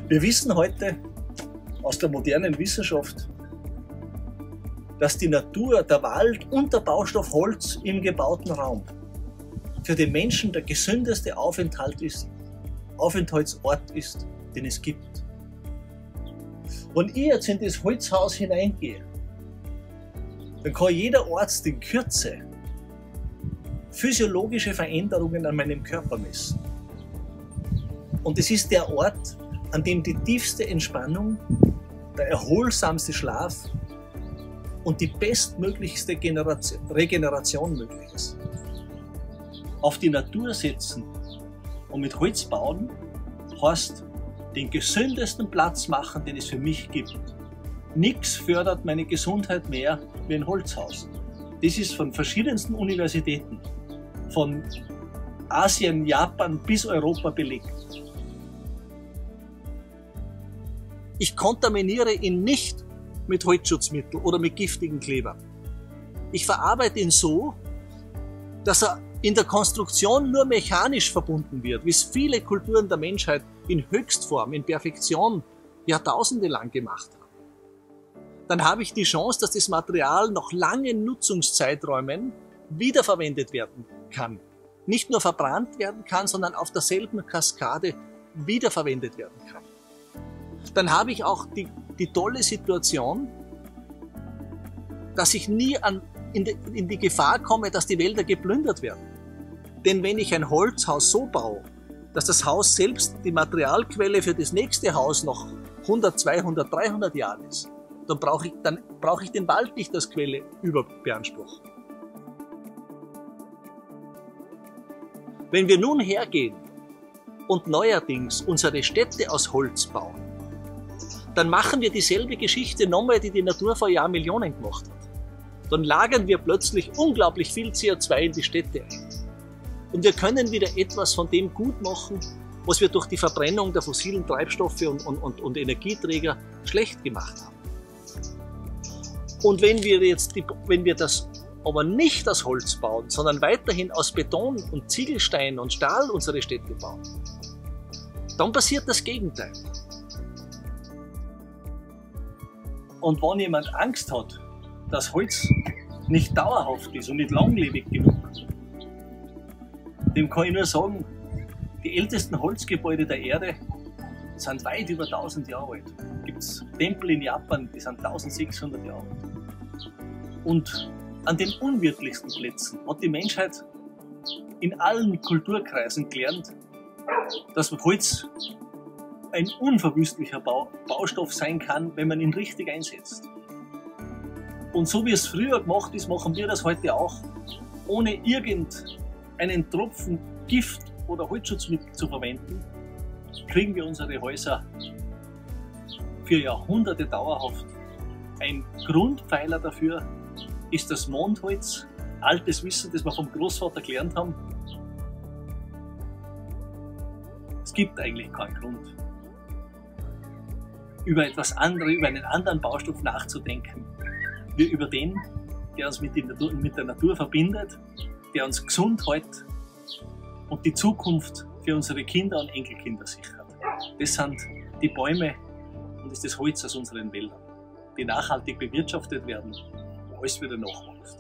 Wir wissen heute aus der modernen Wissenschaft, dass die Natur, der Wald und der Baustoff Holz im gebauten Raum für den Menschen der gesündeste Aufenthaltsort ist, den es gibt. Wenn ich jetzt in das Holzhaus hineingehe, dann kann jeder Arzt in Kürze physiologische Veränderungen an meinem Körper messen. Und es ist der Ort, an dem die tiefste Entspannung, der erholsamste Schlaf und die bestmöglichste Regeneration möglich ist. Auf die Natur setzen und mit Holz bauen heißt den gesündesten Platz machen, den es für mich gibt. Nichts fördert meine Gesundheit mehr wie ein Holzhaus. Das ist von verschiedensten Universitäten, von Asien, Japan bis Europa belegt. Ich kontaminiere ihn nicht mit Holzschutzmittel oder mit giftigen Klebern. Ich verarbeite ihn so, dass er in der Konstruktion nur mechanisch verbunden wird, wie es viele Kulturen der Menschheit in Höchstform, in Perfektion Jahrtausende lang gemacht haben. Dann habe ich die Chance, dass das Material nach langen Nutzungszeiträumen wiederverwendet werden kann. Nicht nur verbrannt werden kann, sondern auf derselben Kaskade wiederverwendet werden kann. Dann habe ich auch die tolle Situation, dass ich nie in die Gefahr komme, dass die Wälder geplündert werden. Denn wenn ich ein Holzhaus so baue, dass das Haus selbst die Materialquelle für das nächste Haus noch 100, 200, 300 Jahre ist, dann brauche ich den Wald nicht als Quelle beanspruchen. Wenn wir nun hergehen und neuerdings unsere Städte aus Holz bauen, dann machen wir dieselbe Geschichte nochmal, die die Natur vor Jahrmillionen gemacht hat. Dann lagern wir plötzlich unglaublich viel CO2 in die Städte ein. Und wir können wieder etwas von dem gut machen, was wir durch die Verbrennung der fossilen Treibstoffe und Energieträger schlecht gemacht haben. Und wenn wir das aber nicht aus Holz bauen, sondern weiterhin aus Beton und Ziegelstein und Stahl unsere Städte bauen, dann passiert das Gegenteil. Und wenn jemand Angst hat, dass Holz nicht dauerhaft ist und nicht langlebig genug, dem kann ich nur sagen, die ältesten Holzgebäude der Erde sind weit über 1000 Jahre alt. Es gibt Tempel in Japan, die sind 1600 Jahre alt. Und an den unwirtlichsten Plätzen hat die Menschheit in allen Kulturkreisen gelernt, dass Holz ein unverwüstlicher Baustoff sein kann, wenn man ihn richtig einsetzt. Und so wie es früher gemacht ist, machen wir das heute auch, ohne irgendeinen Tropfen Gift oder Holzschutzmittel zu verwenden, kriegen wir unsere Häuser für Jahrhunderte dauerhaft. Ein Grundpfeiler dafür ist das Mondholz, altes Wissen, das wir vom Großvater gelernt haben. Es gibt eigentlich keinen Grund, über einen anderen Baustoff nachzudenken, wie über den, der uns mit der Natur verbindet, der uns gesund hält und die Zukunft für unsere Kinder und Enkelkinder sichert. Das sind die Bäume und das ist das Holz aus unseren Wäldern, die nachhaltig bewirtschaftet werden, wo alles wieder nachwächst.